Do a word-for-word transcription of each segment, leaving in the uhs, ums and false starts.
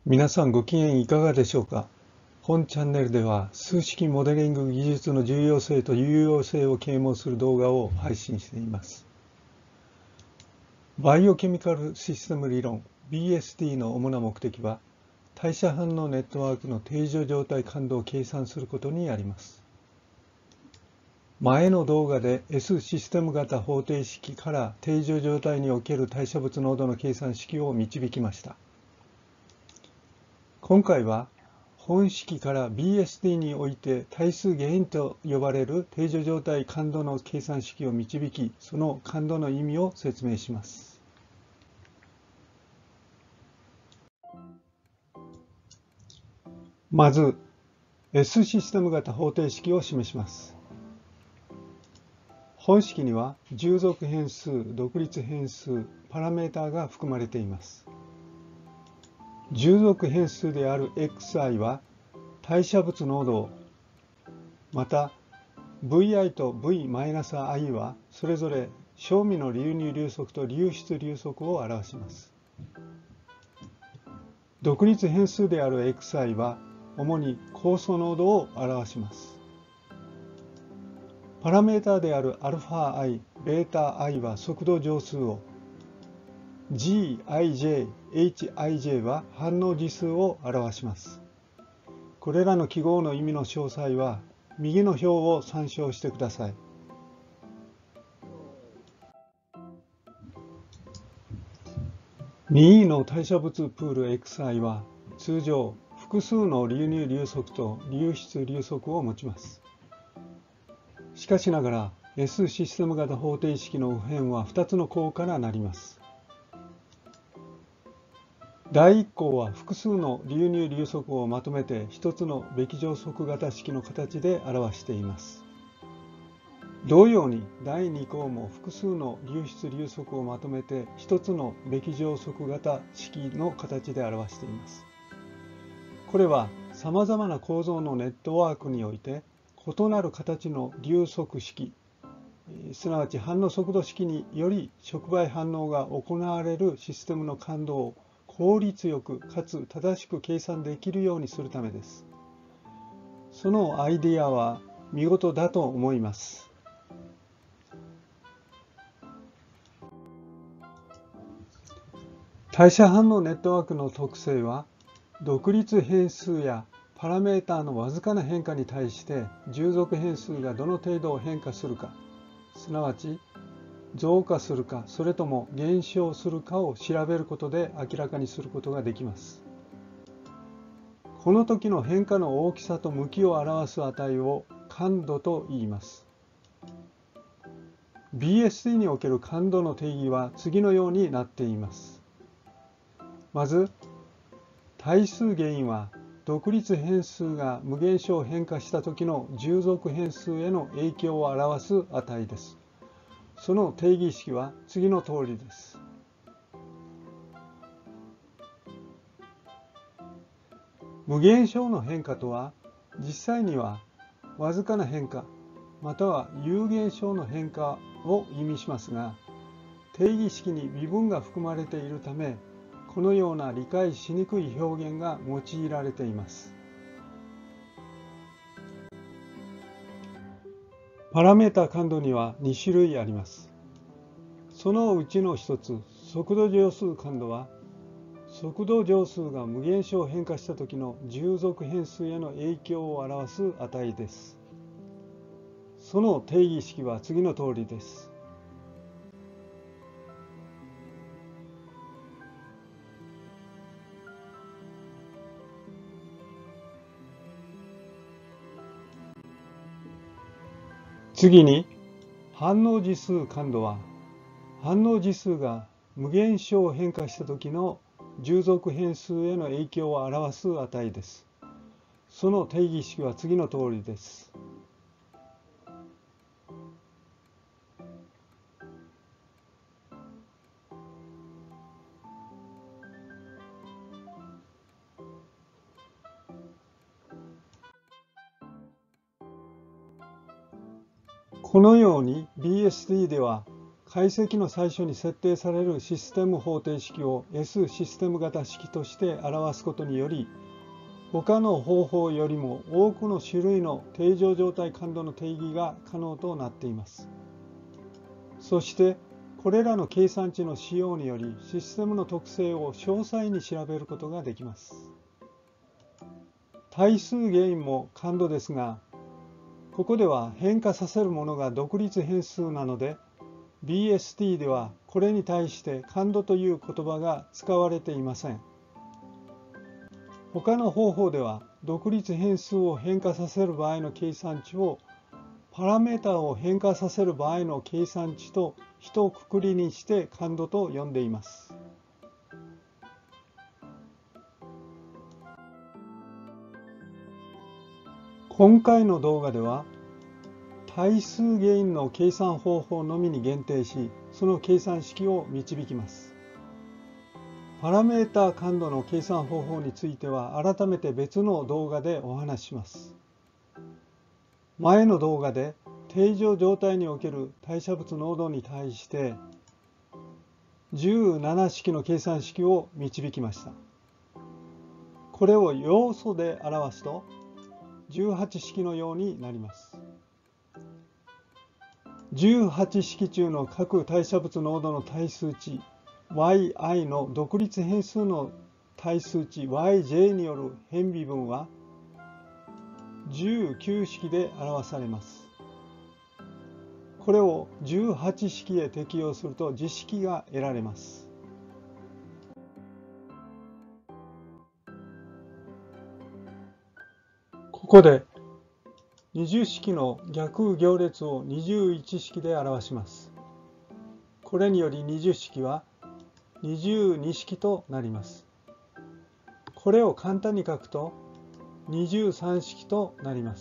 皆さんご機嫌いかがでしょうか。本チャンネルでは数式モデリング技術の重要性と有用性を啓蒙する動画を配信しています。バイオケミカルシステム理論 ビーエスティー の主な目的は、代謝反応ネットワークの定常状態感度を計算することにあります。前の動画で S システム型方程式から定常状態における代謝物濃度の計算式を導きました。今回は本式から ビーエスティー において対数ゲインと呼ばれる定常状態感度の計算式を導き、その感度の意味を説明します。まず S システム型方程式を示します。本式には従属変数、独立変数、パラメータが含まれています。従属変数である xi は代謝物濃度を、また ブイアイ と ブイマイナスアイ はそれぞれ小味の流入流速と流出流速を表します。独立変数である xi は主に酵素濃度を表します。パラメータである αi、βi は速度乗数を、gij、hij は反応次数を表します。これらの記号の意味の詳細は右の表を参照してください。任意の代謝物プール xi は通常複数の流入流速と流出流速を持ちます。しかしながら S システム型方程式の右辺はふたつの項からなります。だいいっ項は複数の流入流速をまとめてひとつのべき乗速型式の形で表しています。同様にだいに項も複数の流出流速をまとめてひとつのべき乗速型式の形で表しています。これはさまざまな構造のネットワークにおいて異なる形の流速式、すなわち反応速度式により触媒反応が行われるシステムの感度を効率よくかつ正しく計算できるようにするためです。そのアイデアは見事だと思います。代謝反応ネットワークの特性は、独立変数やパラメータのわずかな変化に対して従属変数がどの程度変化するか、すなわち増加するかそれとも減少するかを調べることで明らかにすることができます。この時の変化の大きさと向きを表す値を感度と言います。ビーエスティー における感度の定義は次のようになっています。まず、対数ゲインは独立変数が無限小変化した時の従属変数への影響を表す値です。その定義式は次の通りです。無限小の変化とは、実際にはわずかな変化、または有限小の変化を意味しますが、定義式に微分が含まれているため、このような理解しにくい表現が用いられています。パラメータ感度にはに種類あります。そのうちの一つ、速度乗数感度は、速度乗数が無限小変化した時の従属変数への影響を表す値です。その定義式は次の通りです。次に、反応次数感度は、反応次数が無限小変化した時の従属変数への影響を表す値です。その定義式は次の通りです。このように ビーエスティー では解析の最初に設定されるシステム方程式を S システム型式として表すことにより、他の方法よりも多くの種類の定常状態感度の定義が可能となっています。そして、これらの計算値の使用により、システムの特性を詳細に調べることができます。対数原因も感度ですが、ここでは変化させるものが独立変数なので、ビーエスティー ではこれに対して感度という言葉が使われていません。他の方法では独立変数を変化させる場合の計算値をパラメータを変化させる場合の計算値と一括りにして感度と呼んでいます。今回の動画では対数原因の計算方法のみに限定し、その計算式を導きます。パラメータ感度の計算方法については改めて別の動画でお話しします。前の動画で定常状態における代謝物濃度に対してじゅうなな式の計算式を導きました。これを要素で表すとじゅうはち式のようになります。じゅうはち式中の各代謝物濃度の対数値 ワイアイ の独立変数の対数値 ワイジェイ による変微分はじゅうきゅう式で表されます。これをじゅうはち式へ適用すると実式が得られます。ここでにじゅう式の逆行列をにじゅういち式で表します。これによりにじゅう式はにじゅうに式となります。これを簡単に書くとにじゅうさん式となります。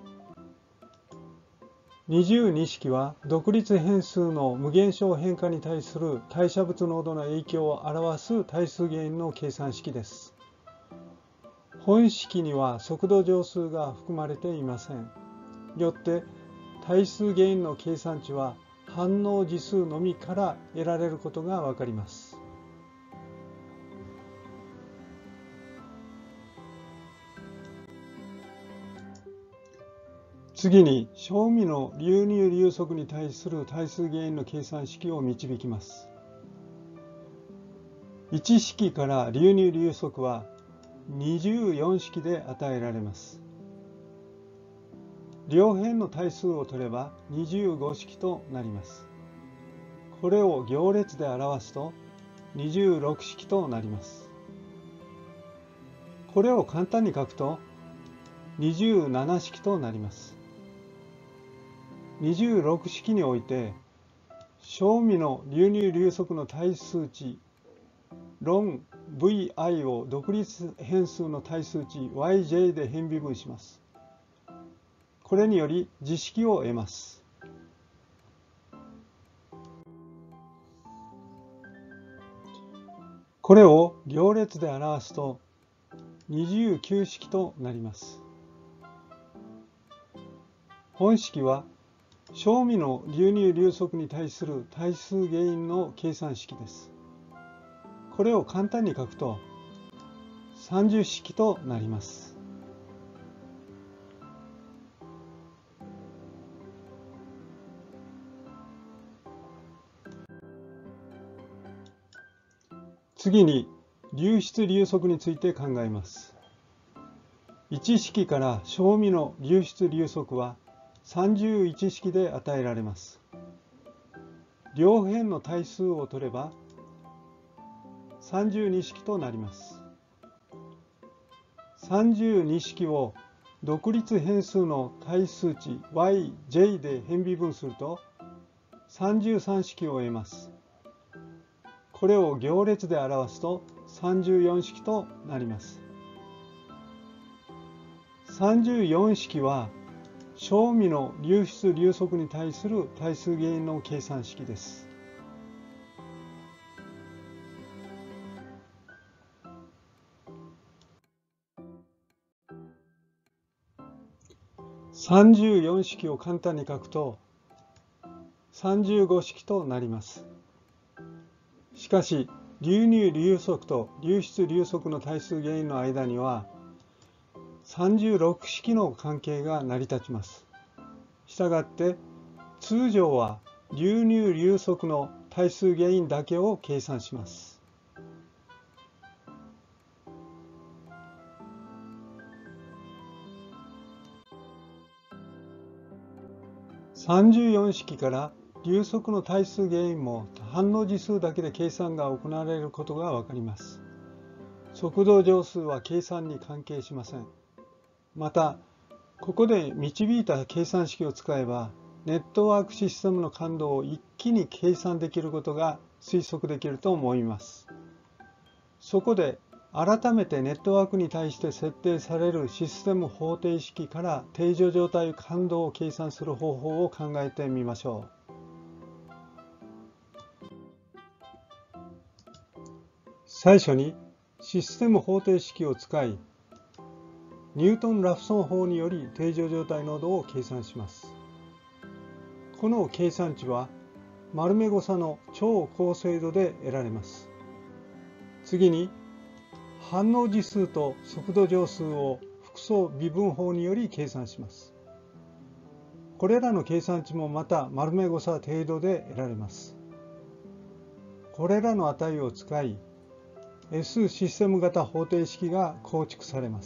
にじゅうに式は独立変数の無限小変化に対する代謝物濃度の影響を表す対数原因の計算式です。本式には速度乗数が含まれていません。よって対数原因の計算値は反応次数のみから得られることがわかります。次に、小味の流入流速に対する対数原因の計算式を導きます。いち式から流入流速はにじゅうよん式で与えられます。両辺の対数を取ればにじゅうご式となります。これを行列で表すとにじゅうろく式となります。これを簡単に書くとにじゅうなな式となります。にじゅうろく式において小味の流入流速の対数値ロン ブイアイ を独立変数の対数値 ワイジェイ で変微分します。これにより実式を得ます。これを行列で表すとにじゅうきゅう式となります。本式は小味の流入流速に対する対数原因の計算式です。これを簡単に書くとさんじゅう式となります。次に流出流速について考えます。いち式から小味の流出流速はさんじゅういち式で与えられます。両辺の対数を取ればさんじゅうに式となります。さんじゅうに式を独立変数の対数値 ワイジェイ で変微分するとさんじゅうさん式を得ます。これを行列で表すとさんじゅうよん式となります。さんじゅうよん式は小味の流出流速に対する対数原因の計算式です。さんじゅうよん式を簡単に書くとさんじゅうご式となります。しかし、流入流速と流出流速の対数原因の間にはさんじゅうろく式の関係が成り立ちます。したがって、通常は流入流速の対数原因だけを計算します。さんじゅうよん式から流速の対数原因も反応次数だけで計算が行われることがわかります。速度乗数は計算に関係しません。また、ここで導いた計算式を使えば、ネットワークシステムの感度を一気に計算できることが推測できると思います。そこで、改めてネットワークに対して設定されるシステム方程式から定常状態感度を計算する方法を考えてみましょう。最初にシステム方程式を使い、ニュートン・ラプソン法により定常状態濃度を計算します。この計算値は丸目誤差の超高精度で得られます。次に反応次数と速度乗数を複素微分法により計算します。これらの計算値もまた丸目誤差程度で得られます。これらの値を使い、S システム型方程式が構築されます。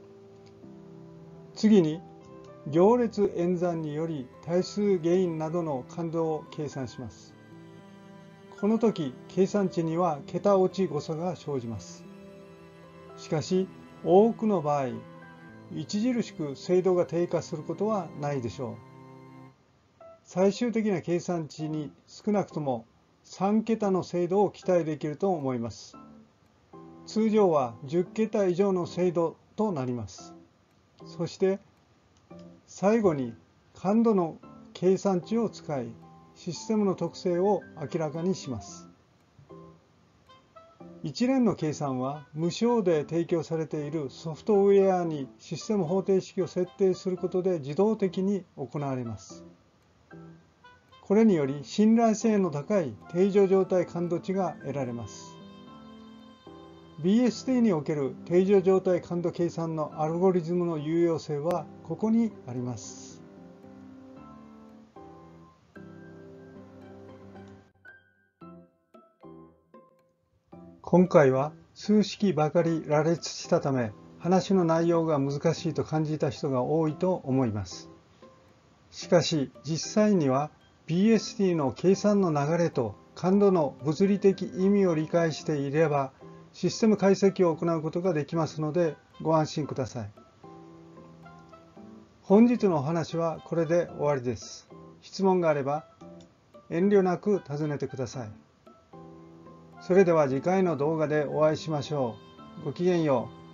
次に、行列演算により対数原因などの感度を計算します。この時、計算値には桁落ち誤差が生じます。しかし、多くの場合、著しく精度が低下することはないでしょう。最終的な計算値に少なくともさん桁の精度を期待できると思います。通常はじゅっ桁以上の精度となります。そして、最後に感度の計算値を使い、システムの特性を明らかにします。一連の計算は無償で提供されているソフトウェアにシステム方程式を設定することで自動的に行われます。これにより信頼性の高い定常状態感度値が得られます。ビーエスティー における定常状態感度計算のアルゴリズムの有用性はここにあります。今回は数式ばかり羅列したため、話の内容が難しいと感じた人が多いと思います。しかし実際には ビーエスティー の計算の流れと感度の物理的意味を理解していれば、システム解析を行うことができますのでご安心ください。本日のお話はこれで終わりです。質問があれば遠慮なく尋ねてください。それでは次回の動画でお会いしましょう。ごきげんよう。